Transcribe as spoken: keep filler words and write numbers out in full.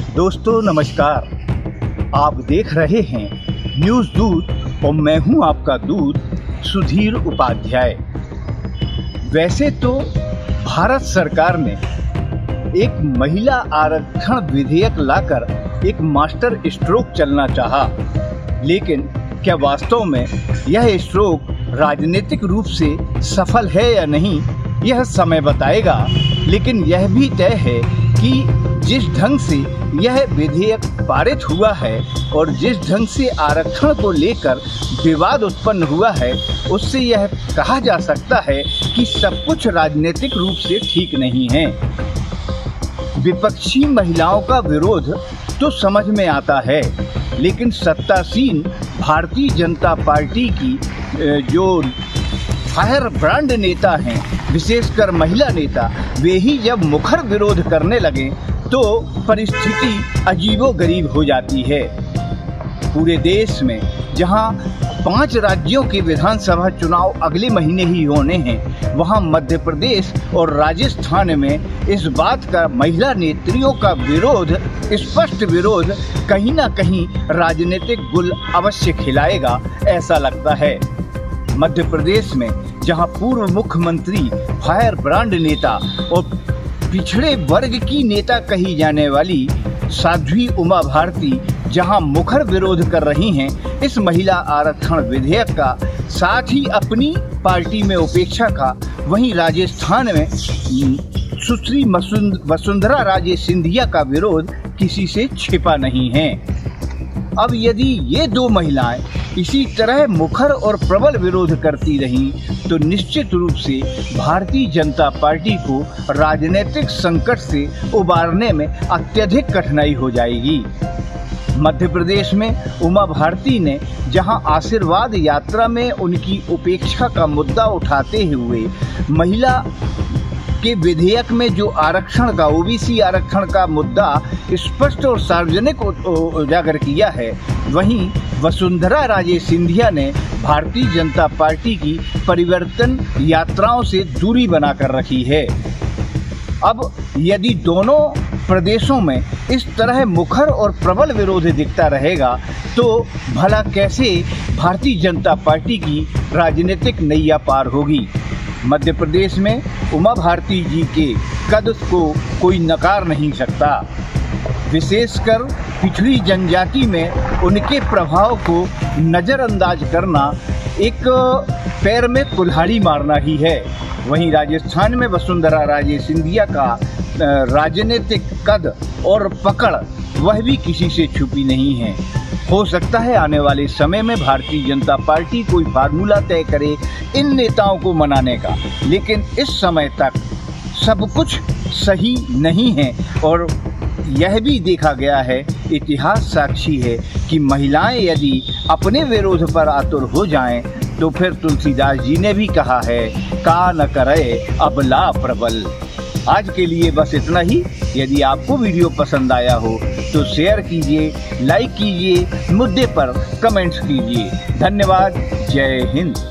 दोस्तों नमस्कार, आप देख रहे हैं न्यूज़ दूत और मैं हूं आपका दूत सुधीर उपाध्याय। वैसे तो भारत सरकार ने एक महिला आरक्षण विधेयक लाकर एक मास्टर स्ट्रोक चलना चाहा, लेकिन क्या वास्तव में यह स्ट्रोक राजनीतिक रूप से सफल है या नहीं, यह समय बताएगा। लेकिन यह भी तय है कि जिस ढंग से यह विधेयक पारित हुआ है और जिस ढंग से आरक्षण को लेकर विवाद उत्पन्न हुआ है, उससे यह कहा जा सकता है कि सब कुछ राजनीतिक रूप से ठीक नहीं है। विपक्षी महिलाओं का विरोध तो समझ में आता है, लेकिन सत्तासीन भारतीय जनता पार्टी की जो फायर ब्रांड नेता हैं, विशेषकर महिला नेता, वे ही जब मुखर विरोध करने लगे तो परिस्थिति अजीबोगरीब हो जाती है। पूरे देश में जहां पांच राज्यों के विधानसभा चुनाव अगले महीने ही होने हैं, वहां मध्य प्रदेश और राजस्थान में इस बात का महिला नेत्रियों का विरोध, स्पष्ट विरोध, कहीं ना कहीं राजनीतिक गुल अवश्य खिलाएगा, ऐसा लगता है। मध्य प्रदेश में जहां पूर्व मुख्यमंत्री, फायर ब्रांड नेता और पिछड़े वर्ग की नेता कही जाने वाली साध्वी उमा भारती जहां मुखर विरोध कर रही हैं इस महिला आरक्षण विधेयक का, साथ ही अपनी पार्टी में उपेक्षा का, वहीं राजस्थान में सुश्री वसुंधरा राजे सिंधिया का विरोध किसी से छिपा नहीं है। अब यदि ये दो महिलाएं इसी तरह मुखर और प्रबल विरोध करती रहीं तो निश्चित रूप से भारतीय जनता पार्टी को राजनीतिक संकट से उबारने में अत्यधिक कठिनाई हो जाएगी। मध्य प्रदेश में उमा भारती ने जहां आशीर्वाद यात्रा में उनकी उपेक्षा का मुद्दा उठाते हुए महिला के विधेयक में जो आरक्षण का, ओबीसी आरक्षण का मुद्दा स्पष्ट और सार्वजनिक उजागर किया है, वहीं वसुंधरा राजे सिंधिया ने भारतीय जनता पार्टी की परिवर्तन यात्राओं से दूरी बनाकर रखी है। अब यदि दोनों प्रदेशों में इस तरह मुखर और प्रबल विरोध दिखता रहेगा तो भला कैसे भारतीय जनता पार्टी की राजनीतिक नैया पार होगी। मध्य प्रदेश में उमा भारती जी के कद को कोई नकार नहीं सकता। विशेषकर पिछड़ी जनजाति में उनके प्रभाव को नज़रअंदाज करना एक पैर में कुल्हाड़ी मारना ही है। वहीं राजस्थान में वसुंधरा राजे सिंधिया का राजनीतिक कद और पकड़ वह भी किसी से छुपी नहीं है। हो सकता है आने वाले समय में भारतीय जनता पार्टी कोई फार्मूला तय करे इन नेताओं को मनाने का, लेकिन इस समय तक सब कुछ सही नहीं है। और यह भी देखा गया है, इतिहास साक्षी है कि महिलाएं यदि अपने विरोध पर आतुर हो जाएं तो फिर तुलसीदास जी ने भी कहा है, का न करे अबला प्रबल। आज के लिए बस इतना ही। यदि आपको वीडियो पसंद आया हो तो शेयर कीजिए, लाइक कीजिए, मुद्दे पर कमेंट्स कीजिए। धन्यवाद। जय हिंद।